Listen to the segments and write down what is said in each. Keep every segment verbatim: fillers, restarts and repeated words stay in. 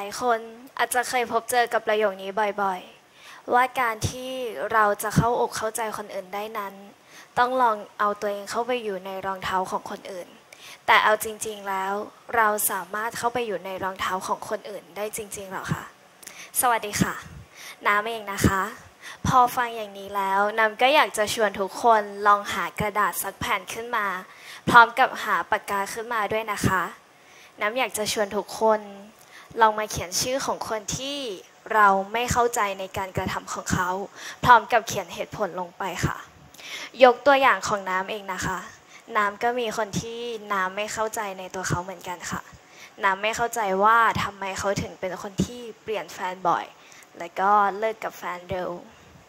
ายคนอาจจะเคยพบเจอกับประโยคนี้บ่อยๆว่าการที่เราจะเข้าอกเข้าใจคนอื่นได้นั้นต้องลองเอาตัวเองเข้าไปอยู่ในรองเท้าของคนอื่นแต่เอาจริงๆแล้วเราสามารถเข้าไปอยู่ในรองเท้าของคนอื่นได้จริงๆหรอคะสวัสดีค่ะน้ำเองนะคะพอฟังอย่างนี้แล้วน้ำก็อยากจะชวนทุกคนลองหากระดาษสักแผ่นขึ้นมาพร้อมกับหาปากกาขึ้นมาด้วยนะคะน้ำอยากจะชวนทุกคนลองมาเขียนชื่อของคนที่เราไม่เข้าใจในการกระทำของเขาพร้อมกับเขียนเหตุผลลงไปค่ะยกตัวอย่างของน้ำเองนะคะน้ำก็มีคนที่น้ำไม่เข้าใจในตัวเขาเหมือนกันค่ะน้ำไม่เข้าใจว่าทำไมเขาถึงเป็นคนที่เปลี่ยนแฟนบ่อยและก็เลิกกับแฟนเร็ว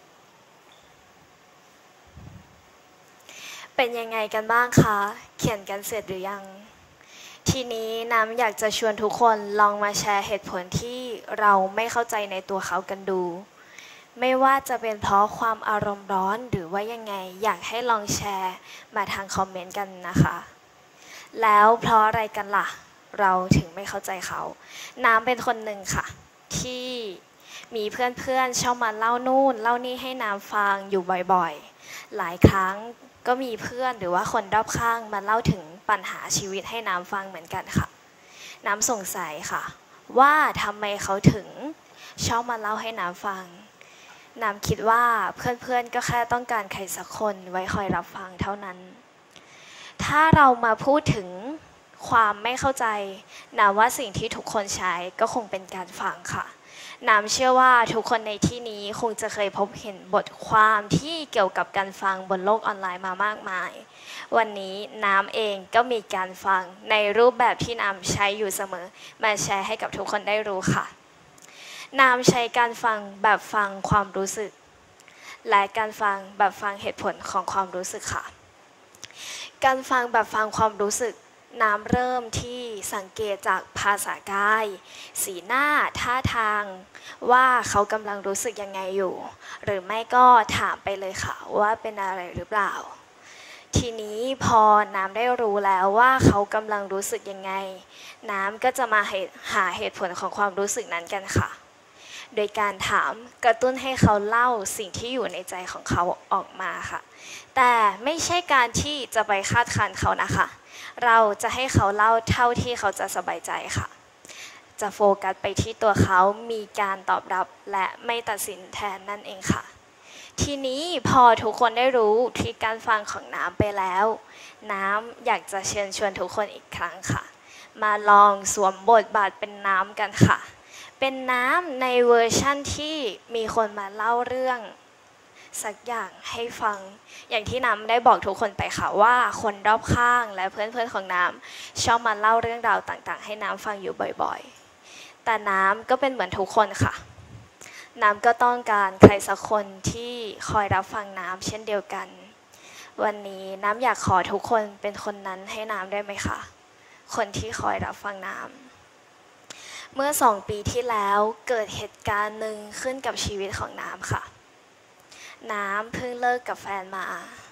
เป็นยังไงกันบ้างคะเขียนกันเสร็จหรือยังทีนี้น้ำอยากจะชวนทุกคนลองมาแชร์เหตุผลที่เราไม่เข้าใจในตัวเขากันดูไม่ว่าจะเป็นเพราะความอารมณ์ร้อนหรือว่ายังไงอยากให้ลองแชร์มาทางคอมเมนต์กันนะคะแล้วเพราะอะไรกันล่ะเราถึงไม่เข้าใจเขาน้ำเป็นคนหนึ่งค่ะที่มีเพื่อนๆชอบมาเล่านู่นเล่านี่ให้น้ำฟังอยู่บ่อยๆหลายครั้งก็มีเพื่อนหรือว่าคนรอบข้างมาเล่าถึงปัญหาชีวิตให้น้ำฟังเหมือนกันค่ะน้ำสงสัยค่ะว่าทำไมเขาถึงชอบมาเล่าให้น้ำฟังน้ำคิดว่าเพื่อนๆก็แค่ต้องการใครสักคนไว้คอยรับฟังเท่านั้นถ้าเรามาพูดถึงความไม่เข้าใจน้ำว่าสิ่งที่ทุกคนใช้ก็คงเป็นการฟังค่ะน้ำเชื่อว่าทุกคนในที่นี้คงจะเคยพบเห็นบทความที่เกี่ยวกับการฟังบนโลกออนไลน์มามากมายวันนี้น้ำเองก็มีการฟังในรูปแบบที่น้ำใช้อยู่เสมอมาแชร์ให้กับทุกคนได้รู้ค่ะน้ำใช้การฟังแบบฟังความรู้สึกและการฟังแบบฟังเหตุผลของความรู้สึกค่ะการฟังแบบฟังความรู้สึกน้ำเริ่มที่สังเกตจากภาษากายสีหน้าท่าทางว่าเขากำลังรู้สึกยังไงอยู่หรือไม่ก็ถามไปเลยค่ะว่าเป็นอะไรหรือเปล่าทีนี้พอน้ำได้รู้แล้วว่าเขากำลังรู้สึกยังไงน้ำก็จะมาหาเหตุผลของความรู้สึกนั้นกันค่ะโดยการถามกระตุ้นให้เขาเล่าสิ่งที่อยู่ในใจของเขาออกมาค่ะแต่ไม่ใช่การที่จะไปคาดคั้นเขานะคะเราจะให้เขาเล่าเท่าที่เขาจะสบายใจค่ะจะโฟกัสไปที่ตัวเขามีการตอบรับและไม่ตัดสินแทนนั่นเองค่ะทีนี้พอทุกคนได้รู้ที่การฟังของน้ำไปแล้วน้ำอยากจะเชิญชวนทุกคนอีกครั้งค่ะมาลองสวมบทบาทเป็นน้ำกันค่ะเป็นน้ำในเวอร์ชั่นที่มีคนมาเล่าเรื่องสักอย่างให้ฟังอย่างที่น้ำได้บอกทุกคนไปค่ะว่าคนรอบข้างและเพื่อนๆของน้ำชอบมาเล่าเรื่องราวต่างๆให้น้ำฟังอยู่บ่อยๆแต่น้ำก็เป็นเหมือนทุกคนค่ะน้ำก็ต้องการใครสักคนที่คอยรับฟังน้ำเช่นเดียวกันวันนี้น้ำอยากขอทุกคนเป็นคนนั้นให้น้ำได้ไหมคะคนที่คอยรับฟังน้ำเมื่อสองปีที่แล้วเกิดเหตุการณ์หนึ่งขึ้นกับชีวิตของน้ำค่ะน้ำเพิ่งเลิกกับแฟนมา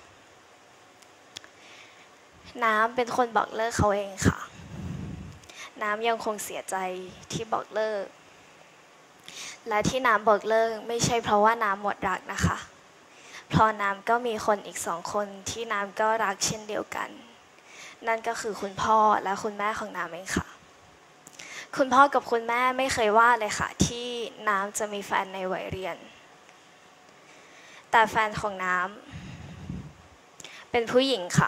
น้ำเป็นคนบอกเลิกเขาเองค่ะน้ำยังคงเสียใจที่บอกเลิกและที่น้ำบอกเลิกไม่ใช่เพราะว่าน้ำหมดรักนะคะเพราะน้ำก็มีคนอีกสองคนที่น้ำก็รักเช่นเดียวกันนั่นก็คือคุณพ่อและคุณแม่ของน้ำเองค่ะคุณพ่อกับคุณแม่ไม่เคยว่าเลยค่ะที่น้ำจะมีแฟนในวัยเรียนแต่แฟนของน้ำเป็นผู้หญิงค่ะ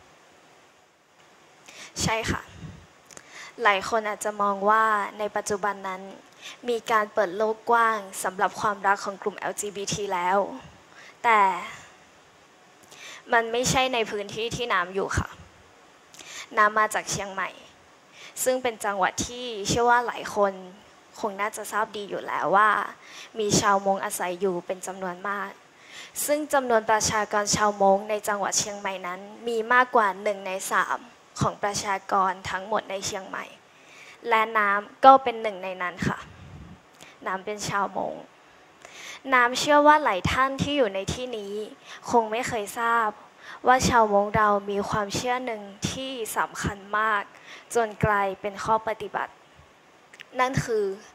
ใช่ค่ะหลายคนอาจจะมองว่าในปัจจุบันนั้นมีการเปิดโลกกว้างสำหรับความรักของกลุ่ม แอล จี บี ที แล้วแต่มันไม่ใช่ในพื้นที่ที่น้ำอยู่ค่ะน้ำมาจากเชียงใหม่ซึ่งเป็นจังหวัดที่เชื่อว่าหลายคนคงน่าจะทราบดีอยู่แล้วว่ามีชาวมงอาศัยอยู่เป็นจำนวนมากซึ่งจำนวนประชากรชาวมงในจังหวัดเชียงใหม่นั้นมีมากกว่าหนึ่งในสามของประชากรทั้งหมดในเชียงใหม่และน้ำก็เป็นหนึ่งในนั้นค่ะน้ำเป็นชาวมงน้ำเชื่อว่าหลายท่านที่อยู่ในที่นี้คงไม่เคยทราบว่าชาวมงเรามีความเชื่อหนึ่งที่สำคัญมากจนกลายเป็นข้อปฏิบัตินั่นคือ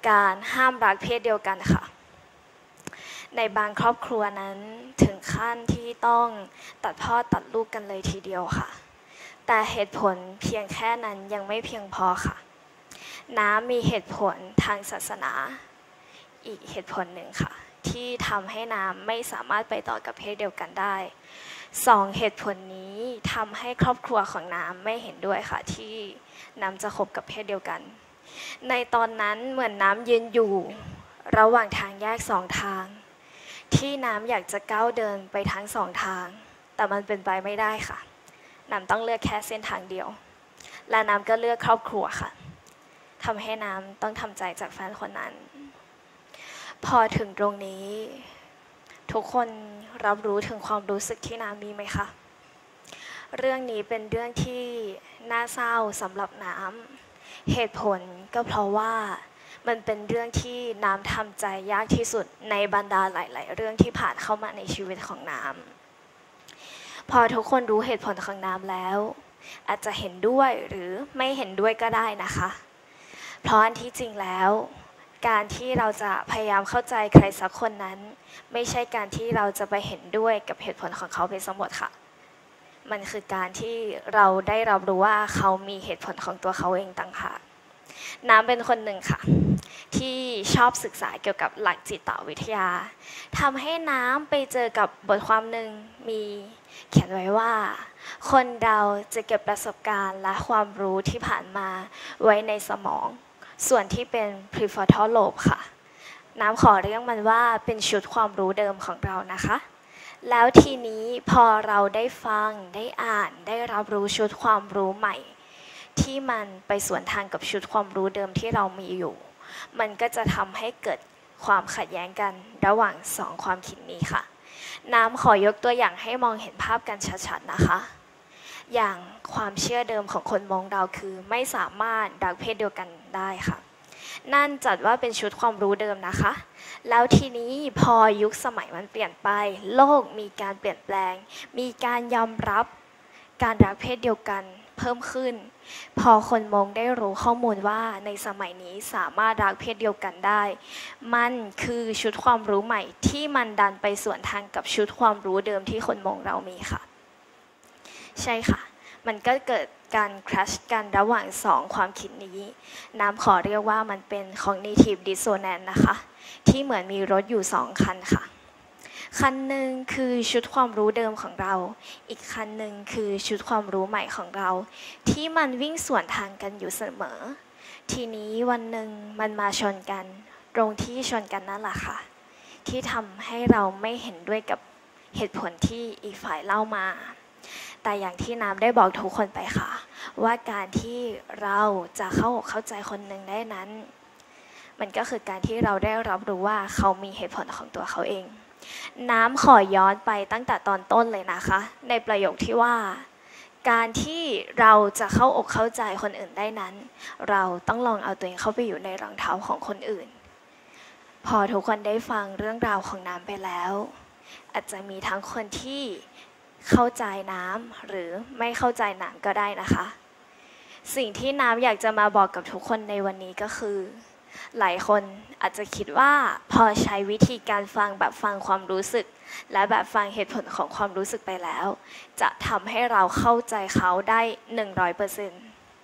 การห้ามรักเพศเดียวกันค่ะในบางครอบครัวนั้นถึงขั้นที่ต้องตัดพ่อตัดลูกกันเลยทีเดียวค่ะแต่เหตุผลเพียงแค่นั้นยังไม่เพียงพอค่ะน้ำมีเหตุผลทางศาสนาอีกเหตุผลหนึ่งค่ะที่ทำให้น้ำไม่สามารถไปต่อกับเพศเดียวกันได้สองเหตุผลนี้ทำให้ครอบครัวของน้ำไม่เห็นด้วยค่ะที่น้ำจะคบกับเพศเดียวกันในตอนนั้นเหมือนน้ำยืนอยู่ระหว่างทางแยกสองทางที่น้ำอยากจะก้าวเดินไปทั้งสองทางแต่มันเป็นไปไม่ได้ค่ะน้ำต้องเลือกแค่เส้นทางเดียวและน้ำก็เลือกครอบครัวค่ะทำให้น้ำต้องทำใจจากแฟนคนนั้นพอถึงตรงนี้ทุกคนรับรู้ถึงความรู้สึกที่น้ำมีไหมคะเรื่องนี้เป็นเรื่องที่น่าเศร้าสำหรับน้ำเหตุผลก็เพราะว่ามันเป็นเรื่องที่น้ำทำใจยากที่สุดในบรรดาหลายๆเรื่องที่ผ่านเข้ามาในชีวิตของน้ำพอทุกคนรู้เหตุผลของน้ำแล้วอาจจะเห็นด้วยหรือไม่เห็นด้วยก็ได้นะคะเพราะอันที่จริงแล้วการที่เราจะพยายามเข้าใจใครสักคนนั้นไม่ใช่การที่เราจะไปเห็นด้วยกับเหตุผลของเขาเป็นสมมติค่ะมันคือการที่เราได้รับรู้ว่าเขามีเหตุผลของตัวเขาเองต่างหากน้ำเป็นคนหนึ่งค่ะที่ชอบศึกษาเกี่ยวกับหลักจิตวิทยาทำให้น้ำไปเจอกับบทความหนึ่งมีเขียนไว้ว่าคนเราจะเก็บประสบการณ์และความรู้ที่ผ่านมาไว้ในสมองส่วนที่เป็น prefrontal lobe ค่ะน้ำขอเรียกมันว่าเป็นชุดความรู้เดิมของเรานะคะแล้วทีนี้พอเราได้ฟังได้อ่านได้รับรู้ชุดความรู้ใหม่ที่มันไปสวนทางกับชุดความรู้เดิมที่เรามีอยู่มันก็จะทำให้เกิดความขัดแย้งกันระหว่างสองความคิดนี้ค่ะน้ำขอยกตัวอย่างให้มองเห็นภาพกันชัดๆนะคะอย่างความเชื่อเดิมของคนมองเราคือไม่สามารถรักเพศเดียวกันได้ค่ะนั่นจัดว่าเป็นชุดความรู้เดิมนะคะแล้วทีนี้พอยุคสมัยมันเปลี่ยนไปโลกมีการเปลี่ยนแปลงมีการยอมรับการรักเพศเดียวกันเพิ่มขึ้นพอคนมองได้รู้ข้อมูลว่าในสมัยนี้สามารถรักเพศเดียวกันได้มันคือชุดความรู้ใหม่ที่มันดันไปสวนทางกับชุดความรู้เดิมที่คนมองเรามีค่ะใช่ค่ะมันก็เกิดการคลัชกันระหว่างสองความคิดนี้น้ำขอเรียกว่ามันเป็น cognitive dissonance นะคะที่เหมือนมีรถอยู่สองคันค่ะคันหนึ่งคือชุดความรู้เดิมของเราอีกคันหนึ่งคือชุดความรู้ใหม่ของเราที่มันวิ่งสวนทางกันอยู่เสมอทีนี้วันหนึ่งมันมาชนกันตรงที่ชนกันนั่นแหละค่ะที่ทำให้เราไม่เห็นด้วยกับเหตุผลที่อีกฝ่ายเล่ามาแต่อย่างที่น้ำได้บอกทุกคนไปค่ะว่าการที่เราจะเข้าอกเข้าใจคนหนึ่งได้นั้นมันก็คือการที่เราได้รับรู้ว่าเขามีเหตุผลของตัวเขาเองน้ำขอย้อนไปตั้งแต่ตอนต้นเลยนะคะในประโยคที่ว่าการที่เราจะเข้าอกเข้าใจคนอื่นได้นั้นเราต้องลองเอาตัวเองเข้าไปอยู่ในรองเท้าของคนอื่นพอทุกคนได้ฟังเรื่องราวของน้ำไปแล้วอาจจะมีทั้งคนที่เข้าใจน้ำหรือไม่เข้าใจน้ำก็ได้นะคะสิ่งที่น้ำอยากจะมาบอกกับทุกคนในวันนี้ก็คือหลายคนอาจจะคิดว่าพอใช้วิธีการฟังแบบฟังความรู้สึกและแบบฟังเหตุผลของความรู้สึกไปแล้วจะทำให้เราเข้าใจเขาได้ หนึ่งร้อยเปอร์เซ็นต์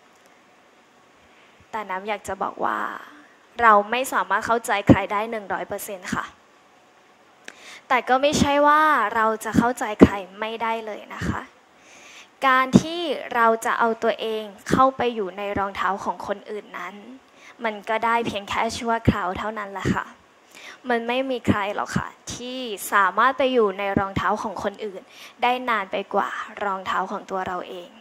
แต่น้ำอยากจะบอกว่าเราไม่สามารถเข้าใจใครได้ หนึ่งร้อยเปอร์เซ็นต์ ค่ะแต่ก็ไม่ใช่ว่าเราจะเข้าใจใครไม่ได้เลยนะคะการที่เราจะเอาตัวเองเข้าไปอยู่ในรองเท้าของคนอื่นนั้นมันก็ได้เพียงแค่ชั่วคราวเท่านั้นแหละค่ะมันไม่มีใครหรอกค่ะที่สามารถไปอยู่ในรองเท้าของคนอื่นได้นานไปกว่ารองเท้าของตัวเราเอง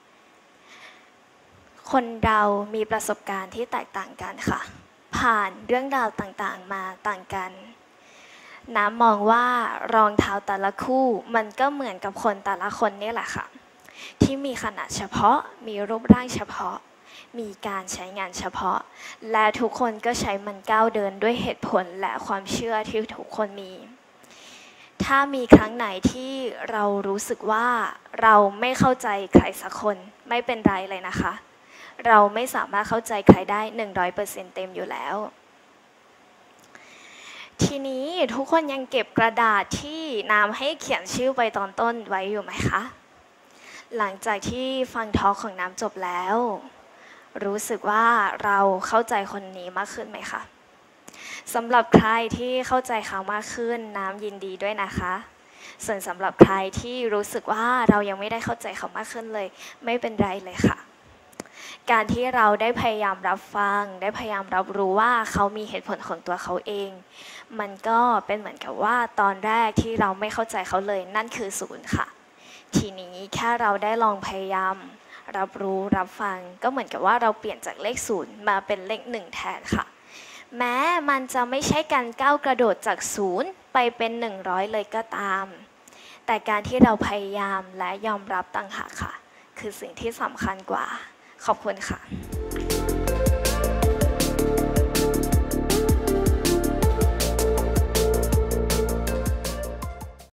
คนเรามีประสบการณ์ที่แตกต่างกันค่ะผ่านเรื่องราวต่างๆมาต่างกันน้ำมองว่ารองเท้าแต่ละคู่มันก็เหมือนกับคนแต่ละคนนี่แหละค่ะที่มีขนาดเฉพาะมีรูปร่างเฉพาะมีการใช้งานเฉพาะและทุกคนก็ใช้มันก้าวเดินด้วยเหตุผลและความเชื่อที่ทุกคนมีถ้ามีครั้งไหนที่เรารู้สึกว่าเราไม่เข้าใจใครสักคนไม่เป็นไรเลยนะคะเราไม่สามารถเข้าใจใครได้ หนึ่งร้อยเปอร์เซ็นต์ เต็มอยู่แล้วทีนี้ทุกคนยังเก็บกระดาษที่น้ำให้เขียนชื่อไปตอนต้นไว้อยู่ไหมคะหลังจากที่ฟังทอล์กของน้ำจบแล้วรู้สึกว่าเราเข้าใจคนนี้มากขึ้นไหมคะสำหรับใครที่เข้าใจเขามากขึ้นน้ำยินดีด้วยนะคะส่วนสำหรับใครที่รู้สึกว่าเรายังไม่ได้เข้าใจเขามากขึ้นเลยไม่เป็นไรเลยค่ะการที่เราได้พยายามรับฟังได้พยายามรับรู้ว่าเขามีเหตุผลของตัวเขาเองมันก็เป็นเหมือนกับว่าตอนแรกที่เราไม่เข้าใจเขาเลยนั่นคือศูนย์ค่ะทีนี้แค่เราได้ลองพยายามรับรู้รับฟังก็เหมือนกับว่าเราเปลี่ยนจากเลขศูนย์มาเป็นเลขหนึ่งแทนค่ะแม้มันจะไม่ใช่การก้าวกระโดดจากศูนย์ไปเป็นหนึ่งร้อยเลยก็ตามแต่การที่เราพยายามและยอมรับต่างหากค่ะคือสิ่งที่สำคัญกว่าขอบคุณค่ะ